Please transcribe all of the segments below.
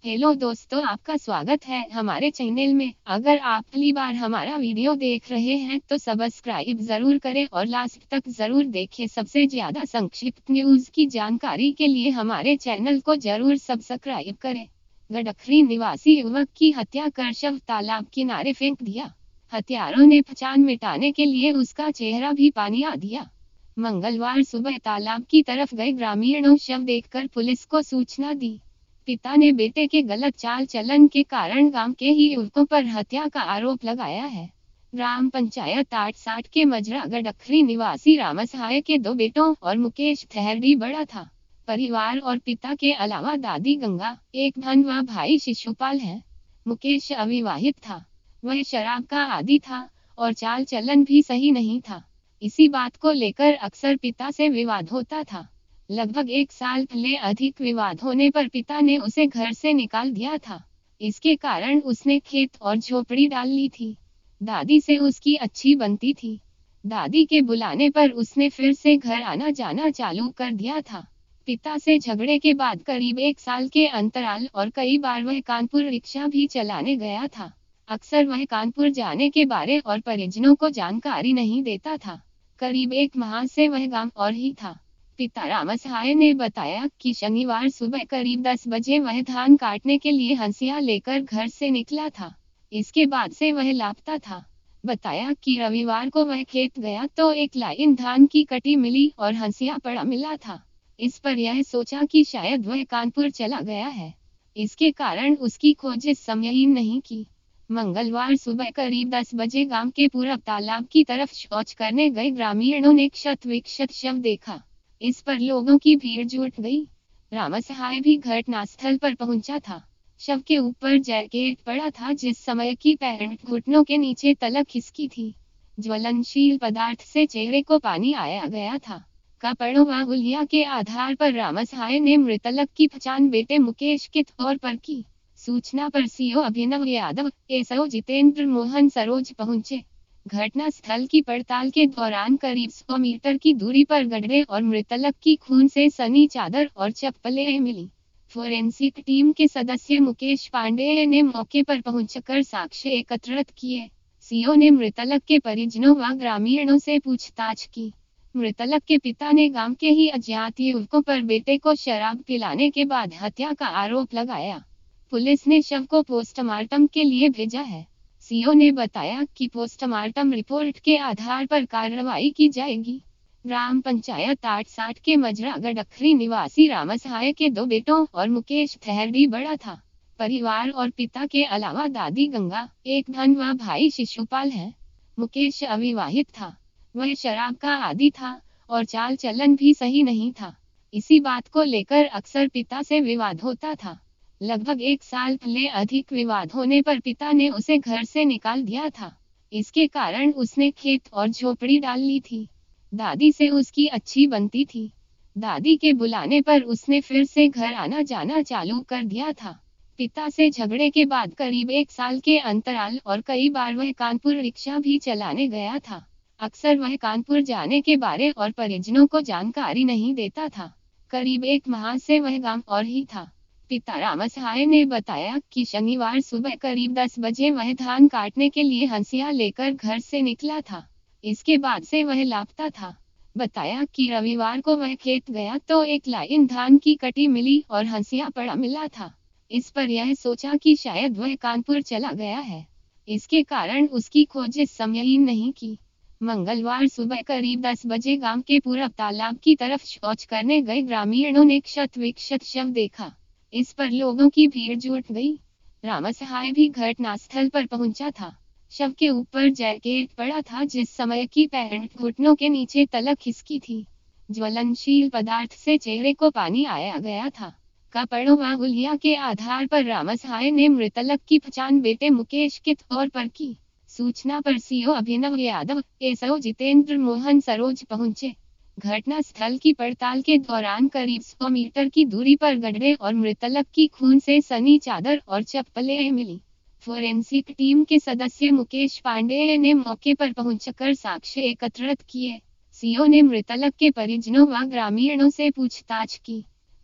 Hello दोस्तों, आपका स्वागत है हमारे चैनल में। अगर आप पहली बार हमारा वीडियो देख रहे हैं तो सब्सक्राइब जरूर करें और लास्ट तक जरूर देखें। सबसे ज्यादा संक्षिप्त न्यूज की जानकारी के लिए हमारे चैनल को जरूर सब्सक्राइब करें। गडकरी निवासी युवक की हत्या कर शव तालाब किनारे फेंक दिया। हत्यारों ने पहचान मिटाने के लिए उसका चेहरा भी पानिया दिया। मंगलवार सुबह तालाब की तरफ गए ग्रामीणों शव देखकर पुलिस को सूचना दी। पिता ने बेटे के गलत चाल चलन के कारण गांव के ही युवकों पर हत्या का आरोप लगाया है। ग्राम पंचायत 860 के मजरा गडकरी निवासी रामसहाय के 2 बेटों और मुकेश ठहरी बड़ा था। परिवार और पिता के अलावा दादी गंगा, एक बहन व भाई शिशुपाल है। मुकेश अविवाहित था। वह शराब का आदी था और चाल चलन भी सही नहीं था। इसी बात को लेकर अक्सर पिता से विवाद होता था। लगभग 1 साल पहले अधिक विवाद होने पर पिता ने उसे घर से निकाल दिया था। इसके कारण उसने खेत और झोपड़ी डाल ली थी। दादी से उसकी अच्छी बनती थी। दादी के बुलाने पर उसने फिर से घर आना जाना चालू कर दिया था। पिता से झगड़े के बाद करीब 1 साल के अंतराल और कई बार वह कानपुर रिक्शा भी चलाने गया था। अक्सर वह कानपुर जाने के बारे और परिजनों को जानकारी नहीं देता था। करीब 1 माह से वह गांव और ही था। पिता रामसहाय ने बताया कि शनिवार सुबह करीब 10 बजे वह धान काटने के लिए हंसिया लेकर घर से निकला था। इसके बाद से वह लापता था। बताया कि रविवार को वह खेत गया तो एक लाइन धान की कटी मिली और हंसिया पड़ा मिला था। इस पर यह सोचा कि शायद वह कानपुर चला गया है। इसके कारण उसकी खोज इस समय ही नहीं की। मंगलवार सुबह करीब 10 बजे गांव के पूरब तालाब की तरफ शौच करने गए ग्रामीणों ने क्षत विक्षत शव देखा। इस पर लोगों की भीड़ जुट गई। रामसहाय भी घटनास्थल पर पहुंचा था। शव के ऊपर जैकेट पड़ा था जिस समय की पैंट घुटनों के नीचे तलक खिसकी थी। ज्वलनशील पदार्थ से चेहरे को पानी आया गया था। कपड़ों व हुलिया के आधार पर रामसहाय ने मृतक की पहचान बेटे मुकेश के तौर पर की। सूचना पर सीओ अभिनव यादव, एसओ जितेंद्र मोहन सरोज पहुंचे। घटना स्थल की पड़ताल के दौरान करीब 100 मीटर की दूरी पर गड्ढे और मृतक की खून से सनी चादर और चप्पलें मिली। फोरेंसिक टीम के सदस्य मुकेश पांडेय ने मौके पर पहुंचकर साक्ष्य एकत्रित किए। सीओ ने मृतक के परिजनों व ग्रामीणों से पूछताछ की। मृतक के पिता ने गांव के ही अज्ञात युवकों पर बेटे को शराब पिलाने के बाद हत्या का आरोप लगाया। पुलिस ने शव को पोस्टमार्टम के लिए भेजा है। सीओ ने बताया कि पोस्टमार्टम रिपोर्ट के आधार पर कार्रवाई की जाएगी। ग्राम पंचायत 860 के मजरा गडकरी निवासी रामसहाय के 2 बेटों और मुकेश ठहरी बड़ा था। परिवार और पिता के अलावा दादी गंगा, एक बहन व भाई शिशुपाल है। मुकेश अविवाहित था। वह शराब का आदी था और चाल चलन भी सही नहीं था। इसी बात को लेकर अक्सर पिता से विवाद होता था। लगभग 1 साल पहले अधिक विवाद होने पर पिता ने उसे घर से निकाल दिया था। इसके कारण उसने खेत और झोपड़ी डाल ली थी। दादी से उसकी अच्छी बनती थी। दादी के बुलाने पर उसने फिर से घर आना जाना चालू कर दिया था। पिता से झगड़े के बाद करीब 1 साल के अंतराल और कई बार वह कानपुर रिक्शा भी चलाने गया था। अक्सर वह कानपुर जाने के बारे और परिजनों को जानकारी नहीं देता था। करीब 1 माह से वह गांव और ही था। पिता रामसहाय ने बताया कि शनिवार सुबह करीब 10 बजे वह धान काटने के लिए हंसिया लेकर घर से निकला था। इसके बाद से वह लापता था। बताया कि रविवार को वह खेत गया तो एक लाइन धान की कटी मिली और हंसिया पड़ा मिला था। इस पर यह सोचा कि शायद वह कानपुर चला गया है। इसके कारण उसकी खोज इस समय ही नहीं की। मंगलवार सुबह करीब 10 बजे गांव के पूरब तालाब की तरफ शौच करने गए ग्रामीणों ने क्षत विक्षत शव देखा। इस पर लोगों की भीड़ जुट गई। रामसहाय भी घटनास्थल पर पहुंचा था। शव के ऊपर जैकेट पड़ा था जिस समय की पैंट घुटनों के नीचे तलक खिसकी थी। ज्वलनशील पदार्थ से चेहरे को पानी आया गया था। कपड़ों व हुलिया के आधार पर रामसहाय ने मृतक की पहचान बेटे मुकेश के तौर पर की। सूचना पर सीओ अभिनव यादव, एसओ जितेंद्र मोहन सरोज पहुंचे। घटना स्थल की पड़ताल के दौरान करीब 100 मीटर की दूरी पर गड्ढे और मृतक की खून से सनी चादर और चप्पलें मिली। फोरेंसिक टीम के सदस्य मुकेश पांडेय ने मौके पर पहुंचकर साक्ष्य एकत्रित किए। सीओ ने मृतक के परिजनों व ग्रामीणों से पूछताछ की।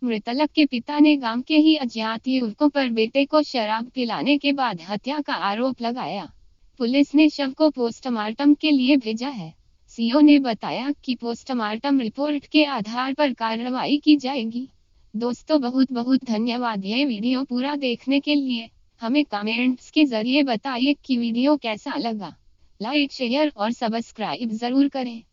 मृतक के पिता ने गांव के ही अज्ञात युवकों पर बेटे को शराब पिलाने के बाद हत्या का आरोप लगाया। पुलिस ने शव को पोस्टमार्टम के लिए भेजा है। सीओ ने बताया कि पोस्टमार्टम रिपोर्ट के आधार पर कार्रवाई की जाएगी। दोस्तों, बहुत बहुत धन्यवाद ये वीडियो पूरा देखने के लिए। हमें कमेंट्स के जरिए बताइए कि वीडियो कैसा लगा। लाइक, शेयर और सब्सक्राइब जरूर करें।